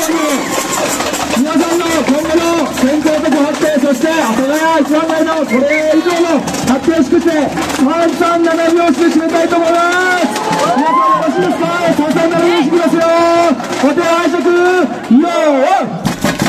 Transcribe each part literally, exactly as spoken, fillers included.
皆さんの今後の健康的発展、そして阿佐ヶ谷一番街のこれ以上の発展を祝してさんさんなな拍子で締めたいと思います。皆さんよろしいですか。さんさんなな拍子いきますよ。お手拝借よー。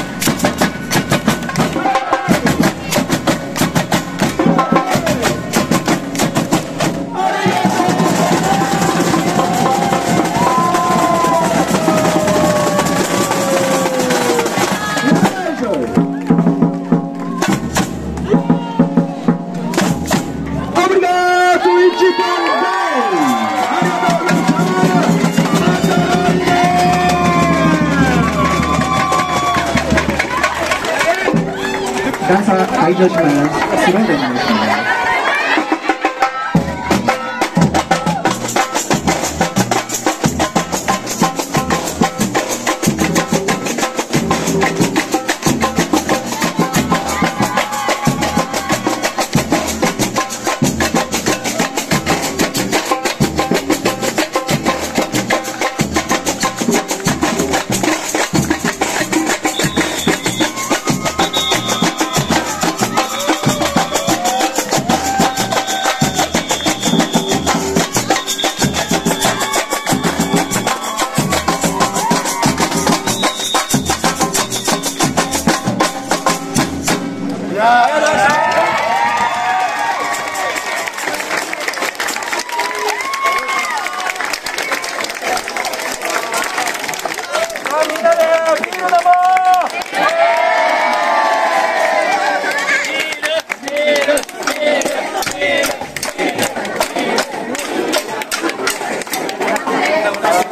ダンサー退場します。スローでお願いします。 いやー